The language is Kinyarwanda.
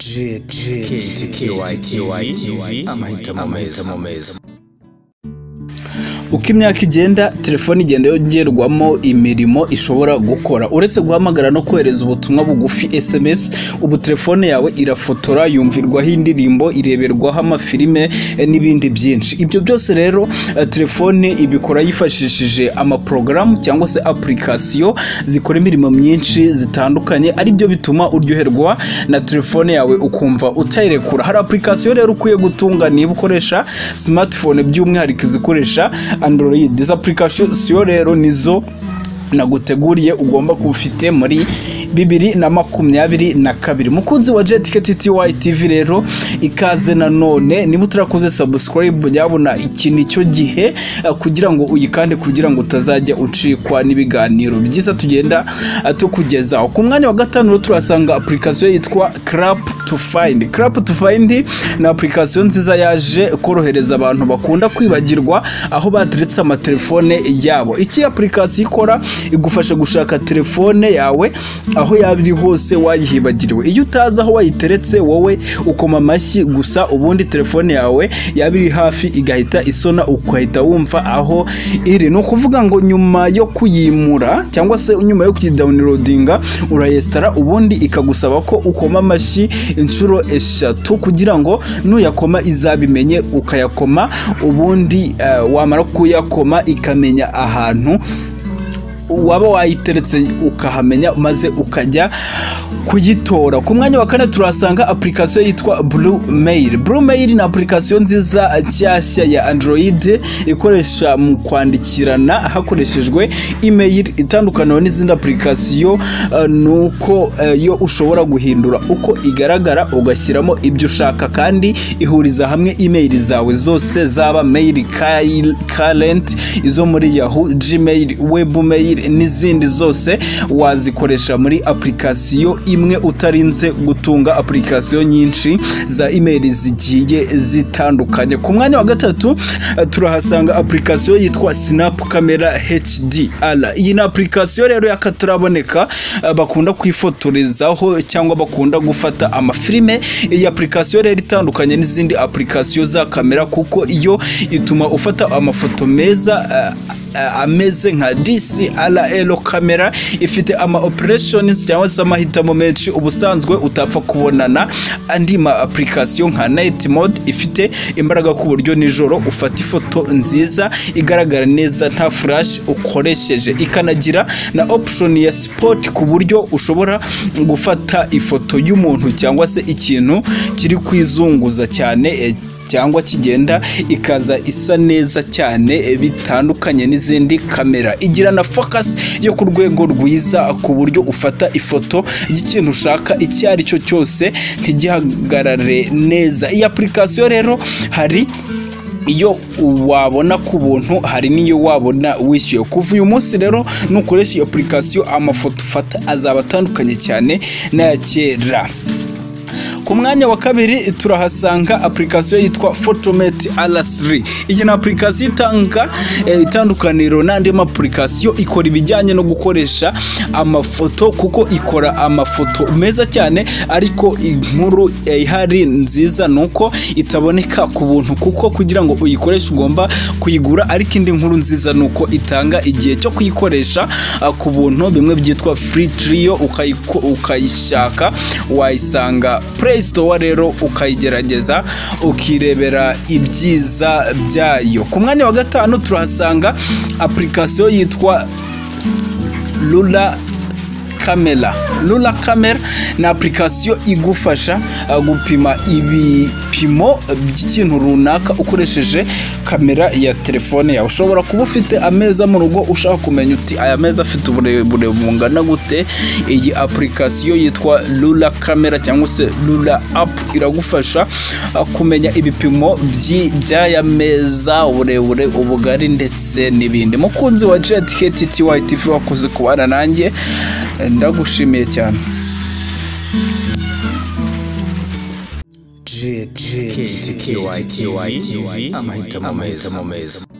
RW-KIGALI amahitamo meza. Uko imyaka igenda telefone igenda yongerwamo imirimo ishobora gukora. Uretse guhamagara no kohereza ubutumwa bugufi SMS, ubu telefone yawe irafotora, yumvirwaho indirimbo, ireberwaho amafilime n'ibindi byinshi. Ibyo byose rero telefone ibikora yifashishije amaprogramu cyangwa se application zikora imirimo myinshi zitandukanye, ari byo bituma uryoherwa na telefone yawe ukumva utayirekura. Hari application rero ukwiye gutunga niba ukoresha smartphone, by'umwihariko zikoresha Android. Izi application rero nizo naguteguriye ugomba kubufite muri 2022. Mukunzi wa JTKTTY TV rero ikaze nanone, niba utarakoze subscribe yabona iki nicyo gihe kugira ngo uyikande, kugira ngo utazajya ucikwa n'ibiganiro byiza tugenda tukugezaho. Ku mwanya wa gatanu turasanga application yitwa Clap to Find. Clap to Find na application nziza yaje korohereza abantu bakunda kwibagirwa aho bateretse amatelefone yabo. Iki application ikora igufasha gushaka telefone yawe aho yabiri hose wayihibagiriwe. Iyo utazi aho wayiteretse wowe ukoma amashyi gusa, ubundi telefone yawe yabiri hafi igahita isona, ukahita wumva aho iri. No kuvuga ngo nyuma yo kuyimura cyangwa se nyuma yo kuyidownloadinga urayestara, ubundi ikagusaba ko ukoma amashyi inshuro 3 kugira ngo nuyakoma izabimenye, ukayakoma ubundi wamara kuyakoma ikamenya ahantu waba wayiteretse ukahamenya, maze ukajya kuyitora. Ku mwanya wa kane turasanga application yitwa Blue Mail. Blue Mail ni application nziza nshyashya ya Android ikoresha mu kwandikirana hakoreshejwe email. Itandukana n'izindi application nuko yo ushobora guhindura uko igaragara ugashyiramo ibyo ushaka, kandi ihuriza hamwe email zawe zose, zaba mail current, izo muri Yahoo, Gmail, Webmail n'izindi zose wazikoresha muri application imwe utarinze gutunga application nyinshi za email zigiye zitandukanye. Ku mwanya wa gatatu turahasanga application yitwa Snap Camera HDR. Iyi ni application rero yakataraboneka bakunda kwifotorezaho cyangwa bakunda gufata amafilime. Iyi application rero itandukanye n'izindi application za kamera kuko iyo ituma ufata amafoto meza ameze nka DSLR camera. Ifite ama operations cyangwa se amahitamo menshi ubusanzwe utapfa kubonana andi ma application nka night mode. Ifite imbaraga ku buryo nijoro ufata ifoto nziza igaragara neza nta flash ukoresheje. Ikanagira na option ya spot ku buryo ushobora gufata ifoto y'umuntu cyangwa se ikintu kiri kwizunguza cyane cyangwa kigenda ikaza isa neza cyane, bitandukanye n'izindi kamera. Igira na focus yo ku rwego rwiza ku buryo ufata ifoto y'ikintu ushaka icyo ari cyo cyose ntigihagarare neza. Iyi application rero hari iyo wabona ku buntu, hari niyo wabona wishyuye. Kuva uyu munsi rero nukoresha iyo application amafoto ufata azaba atandukanye cyane n'aya kera. Ku mwanya wa kabiri turahasanga application yitwa Photomat R3. Iyi ni application itanga itandukaniro n'andi ma application, ikora ibijyanye no gukoresha amafoto kuko ikora amafoto meza cyane, ariko inkuru ihari nziza nuko itaboneka ku buntu kuko kugira ngo uyikoreshe ugomba kuyigura, ariko indi nkuru nziza nuko itanga igihe cyo kuyikoresha ku buntu, bimwe byitwa free trial. Ukayishaka wayisanga Play Store rero ukayigerageza ukirebera ibyiza byayo. Ku mwanya wa gatanu turahasanga application yitwa Dore Application. Na application igufasha gupima ibipimo by'ikintu runaka ukoresheje kamera ya telefone yawe. Ushobora kuba ufite ameza mu rugo ushaka kumenya uti aya meza afite uburebure bungana gute. Iyi application yitwa Dore Application cyangwa se Dore App iragufasha kumenya ibipimo by'aya meza, uburebure, ubugari ndetse n'ibindi. Mukunzi wa JTKTTY TV wakoze kubana nanjye, ndagushimiye cyane. RW-KIGALI amahitamo meza.